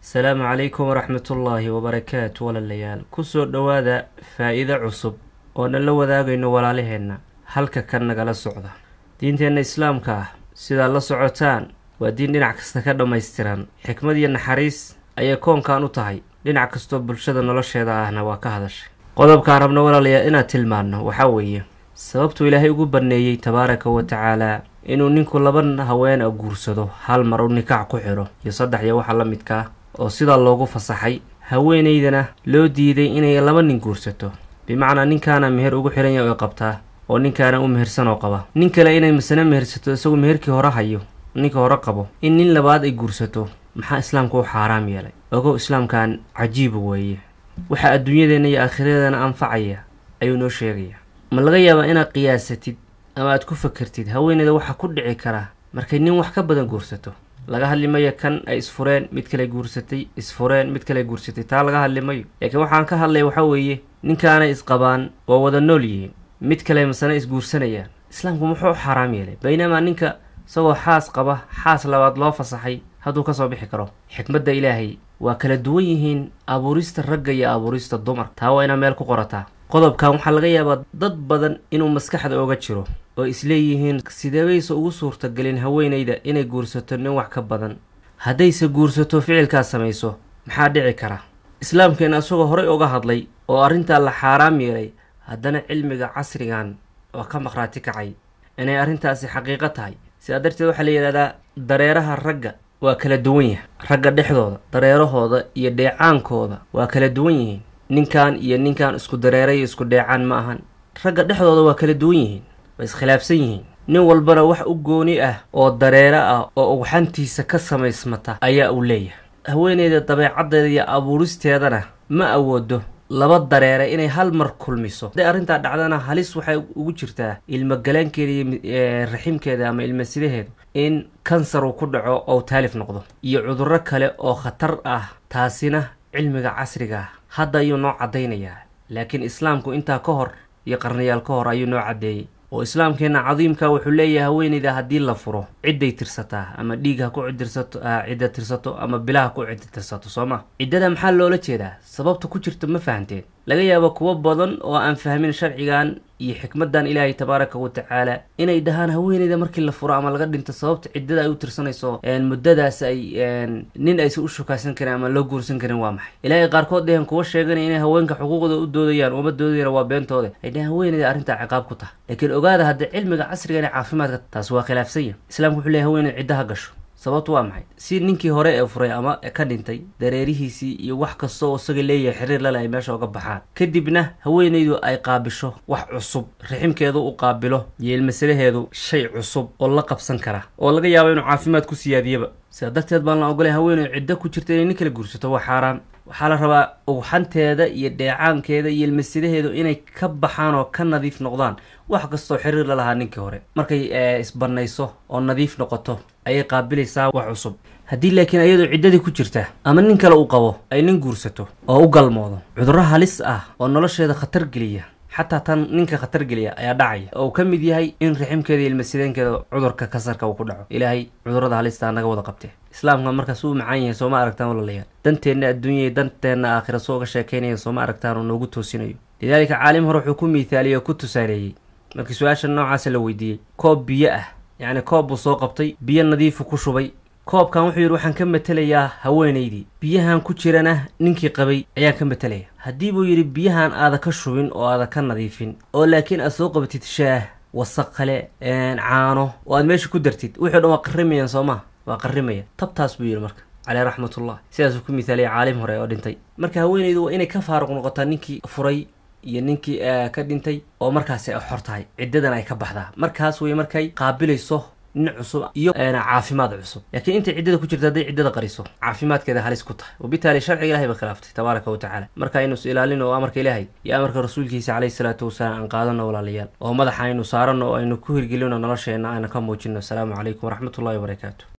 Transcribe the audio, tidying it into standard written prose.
السلام عليكم ورحمة الله وبركاته والليال كسر دوادا فائدة عصب ونلو ذاقينو walaalaheenna halka kan nagala socda diinteena islaamka ah sida la socotaan waa diin dhinac kasta ka dhameystiran xikmad iyo naxariis ayay koonkan u tahay dhinac kasto bulshada nolosheeda ahna waa ka hadashay qodobka rabno walaalayaal inaad tilmaano waxa weeye sababtu ilaahay ugu baneeyay tabaaraka wa tacaala inuu ninku laban haween guursado hal mar uu nikaax ku xiro iyo saddex iyo waxa la midka oo sida loogu fasaxay haweeneydana loo diiday inay laba nin guursato bimacnaa ninkaana meher ugu xiran yahay oo qabtaa oo ninkaana u mehersan oo qaba nin kale inay masana mehersato isagu meherkii hore hayo ninka hore qabo in nin labaad ay guursato maxaa islaamku xaraam yeelay ogow islaamkan cajiib weeye waxa adduunyadeena iyo aakhiradeena anfacaya ayuu noo sheegaya ma laga yaabaa inaad qiyaasatid ama aad ku fakartid haweeneyda waxa ku dhici kara markay nin wax ka badan guursato laga hadlimayo kan ay isfureen mid kale guursatay isfureen mid kale guursatay taa laga hadlimayo laakiin waxaan ka hadlay waxa weeye ninkaana isqabaan oo wada nool yihiin mid kale masana isguursanayaan islaamku muxuu xaraam yeelay baynamaa ninka isagoo xaas qaba xaas labaad loo fasaxay hadduu ka soo bixi karo xikmadda ilaahay waa kala duwan yihiin abuurista ragga iyo abuurista dumar taa waa inaad meel ku qorataa qodobkan waxaa laga yaabaa dad badan inuu maskaxda ooga jiro oo isleeyihiin sideebaysa ugu suurtagelin haweeneyda inay guursato nin wax ka badan haddayse guursato ficilkaas samayso maxaa dhici kara islaamkeena isagoo horey uga hadlay oo arrintaa la xaaraam yeelay haddana cilmiga casrigan oo ka maqraati kacay inay arrintaasi xaqiiqo tahay sidaa darteed waxaa la yidhahdaa dareeraha ragga waa kala duwan yahay ragga dhexdooda dareerahooda iyo dheecaankooda waa kala duwan yihiin ninkan iyo ninkan isku dareeray isku dheecaan ma ahan ragga dhexdooda waa kala duwan yihiin way iskhilaafsan yihiin nin walbana wax u gooni ah oo dareero ah oo ugxantiisa ka samaysmata ayaa uu leeyahay haweeneyda dabeecaddeeda iyo abuuristeedana ma awoodo laba dareere inay hal mar kulmiso hadday arrintaa dhacdana halis waxay ugu jirtaa ilmogalaankeeda iyo raximkeeda ama ilmasidaheedu in kansar uu ku dhaco oo taalif noqdo iyo cudurro kale oo khatar ah taasina cilmiga casriga ah hadda ayuu noo caddaynayaa laakiin islaamku intaa ka hor iyo qarnayaal ka hor ayuu noo caddeeyey oo islaamkeena cadiimka wuxuu leeyahay haweeneyda haddii la furo cidday tirsataa ama dhiig ha ku cidda tirsato ama bilaha ku cidda tirsato sooma ciddada maxaa loola jeedaa sababta ku jirta ma fahanteen laga yaabo kuwo badan oo aan fahmin sharcigan iyo xikmadan ilaahay tabaaraka wa tacaala inay dhahaan haweeneyda markii la furo ama laga dhinto sababta ciddada ay u tirsanayso muddadaas ay nin aysan u shukaasan karin ama loo guursan karin waa maxay ilaahay qaarkood dhehen kuwa sheeganaya inay haweenka xuquuqda u doodayaan uma doodayana waa beentooda ay dhahaan haweeneyda arrintaa ciqaab ku tahay laakiin ogaada hadda cilmiga casriga ee caafimaadka taas waa khilaafsanya islaamku wuxuu leeyahay haweeneyda ciddaha gasho sababtu waa maxay si ninkii hore ee furay ama ka dhintay dareerihiisii iyo wax kasta oo isaga leeyahay xiriir la leh ay meesha uga baxaan kadibna haweeneydu ay qaabisho wax cusub raximkeedu u qaabilo iyo ilmasalaheedu shay cusub oo la qabsan kara oo laga yaabo inuu caafimaad ku siyaadiyaba sidaa darteed baan la ogolay haweeneydu ciddo ku jirta inay nin kala guursato waa xaaraan waxaa la rabaa ugxanteeda iyo dheecaankeeda iyo ilmasidaheedu inay ka baxaan oo ka nadiif noqdaan wax kastoo xiriir la lahaa ninkii hore markay isbanayso oo nadiif noqoto ayay qaabilaysaa wax cusub haddii laakiin iyadoo ciddadii ku jirta ama nin kale uu qabo ay nin guursato oo u galmoodo cudurro halis ah oo nolosheeda khatar geliya xataa tan ninka khatar geliya ayaa dhacaya oo ka mid yahay in raximkeeda iyo ilmasideenkeeda cudurka kansarka uu ku dhaco ilaahay cudurrada halista naga wada qabtee islaamka markaas uu macaan yahay sooma aragtaan walaalayaal danteenna adduunya danteenna aakhira soo uga sheekaynaya sooma aragtaan oo noogu toosinayo lidaalika caalim hore wuxuu ku miithaaliyey oo ku tusaaleeyey markii su-aasha noocaasa la weydiiyey koob biyo ah yacni koob buu soo qabtay biyo nadiifu ku shubay koobkan wuxuu yidhi waxaan ka matelayaa haweeneydii biyahan ku jirana ninkii qabay ayaan ka matelaya haddii buu yidhi biyahan aada ka shubin oo aada ka nadiifin oo laakiin aad soo qabatid shaah wasaq kale caano oo aad meesha ku dartid wixii dhan waa qarrimayaan soo maa waa qarrimaya tabtaas buu yidhi marka caleyh raxmatullah sidaasuu ku mithaaliyay caalim hore oo dhintay marka haweeneydu waa inay ka faaruq noqotaa ninkii furay iyo ninkii ka dhintay oo markaasi ay xor tahay ciddadan ay ka baxdaa markaas way markay qaabilayso nin cusub iyo caafimaad cusub laakiin inta ciddada ku jirta hadday ciddada qariso caafimaadkeeda halis ku tahay wabitaali sharciga ilahay ba khilaaftay tabaaraka wa tacaala marka aynu is ilaalino oo amarka ilaahay iyo amarka rasuulkiisa calayhi salaatu wasalaam aan qaadano walaalayaal oo madaxa aynu saarano oo aynu ku hirgelino nolosheena ayna ka muujino asalaamu calaykum waraxmatullahi wabarakaatu